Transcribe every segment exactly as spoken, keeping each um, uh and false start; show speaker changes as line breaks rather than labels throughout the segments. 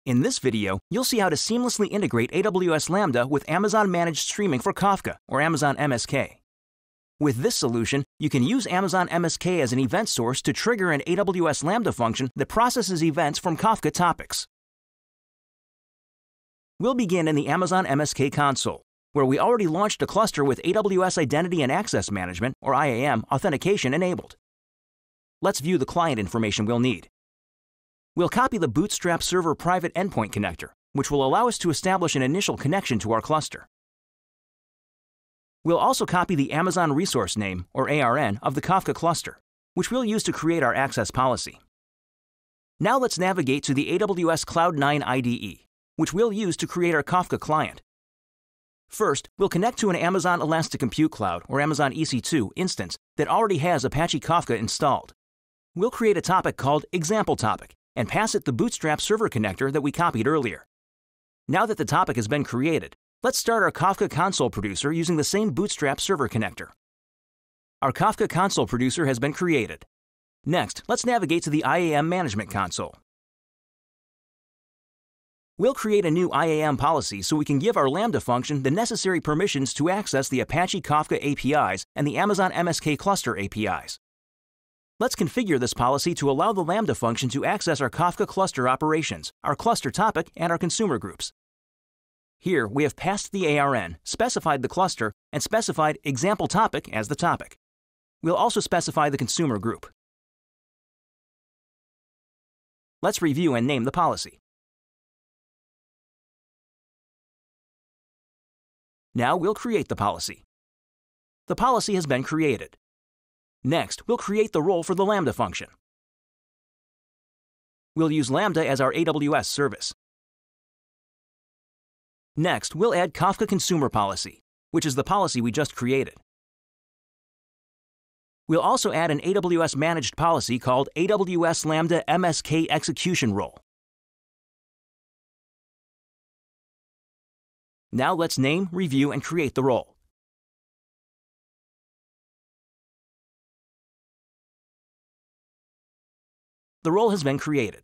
In this video, you'll see how to seamlessly integrate A W S Lambda with Amazon Managed Streaming for Kafka, or Amazon M S K. With this solution, you can use Amazon M S K as an event source to trigger an A W S Lambda function that processes events from Kafka topics. We'll begin in the Amazon M S K console, where we already launched a cluster with A W S Identity and Access Management, or I A M, authentication enabled. Let's view the client information we'll need. We'll copy the Bootstrap Server Private Endpoint connector, which will allow us to establish an initial connection to our cluster. We'll also copy the Amazon Resource Name, or A R N, of the Kafka cluster, which we'll use to create our access policy. Now let's navigate to the A W S Cloud nine I D E, which we'll use to create our Kafka client. First, we'll connect to an Amazon Elastic Compute Cloud, or Amazon E C two, instance that already has Apache Kafka installed. We'll create a topic called Example Topic and pass it the Bootstrap Server connector that we copied earlier. Now that the topic has been created, let's start our Kafka console producer using the same Bootstrap Server connector. Our Kafka console producer has been created. Next, let's navigate to the I A M Management console. We'll create a new I A M policy so we can give our Lambda function the necessary permissions to access the Apache Kafka A P Is and the Amazon M S K cluster A P Is. Let's configure this policy to allow the Lambda function to access our Kafka cluster operations, our cluster topic, and our consumer groups. Here, we have passed the A R N, specified the cluster, and specified Example Topic as the topic. We'll also specify the consumer group. Let's review and name the policy. Now we'll create the policy. The policy has been created. Next, we'll create the role for the Lambda function. We'll use Lambda as our A W S service. Next, we'll add Kafka Consumer Policy, which is the policy we just created. We'll also add an A W S managed policy called A W S Lambda M S K Execution Role. Now let's name, review, and create the role. The role has been created.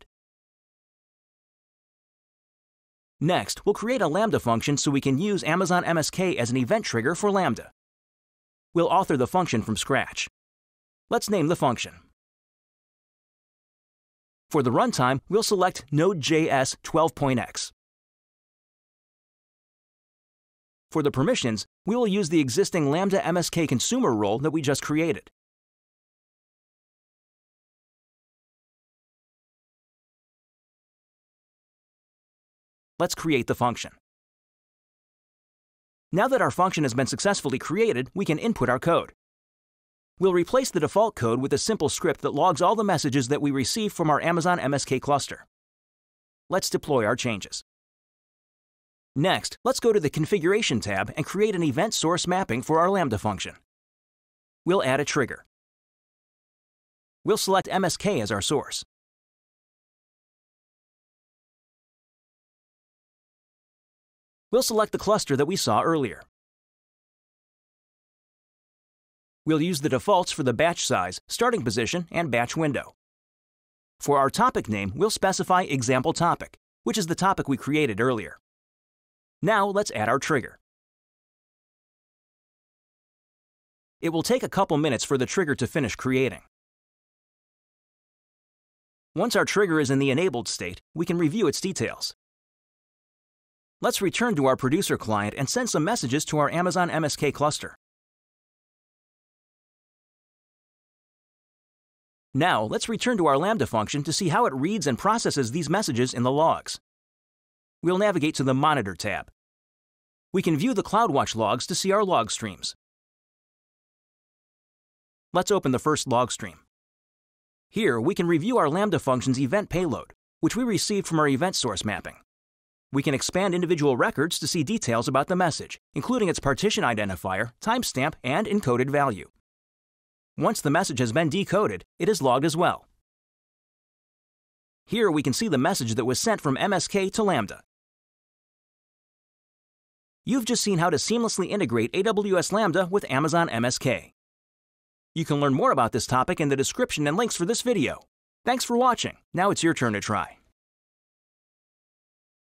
Next, we'll create a Lambda function so we can use Amazon M S K as an event trigger for Lambda. We'll author the function from scratch. Let's name the function. For the runtime, we'll select Node.js twelve point x. For the permissions, we will use the existing Lambda M S K consumer role that we just created. Let's create the function. Now that our function has been successfully created, we can input our code. We'll replace the default code with a simple script that logs all the messages that we receive from our Amazon M S K cluster. Let's deploy our changes. Next, let's go to the Configuration tab and create an event source mapping for our Lambda function. We'll add a trigger. We'll select M S K as our source. We'll select the cluster that we saw earlier. We'll use the defaults for the batch size, starting position, and batch window. For our topic name, we'll specify Example Topic, which is the topic we created earlier. Now let's add our trigger. It will take a couple minutes for the trigger to finish creating. Once our trigger is in the enabled state, we can review its details. Let's return to our producer client and send some messages to our Amazon M S K cluster. Now, let's return to our Lambda function to see how it reads and processes these messages in the logs. We'll navigate to the Monitor tab. We can view the CloudWatch logs to see our log streams. Let's open the first log stream. Here, we can review our Lambda function's event payload, which we received from our event source mapping. We can expand individual records to see details about the message, including its partition identifier, timestamp, and encoded value. Once the message has been decoded, it is logged as well. Here we can see the message that was sent from M S K to Lambda. You've just seen how to seamlessly integrate A W S Lambda with Amazon M S K. You can learn more about this topic in the description and links for this video. Thanks for watching. Now it's your turn to try.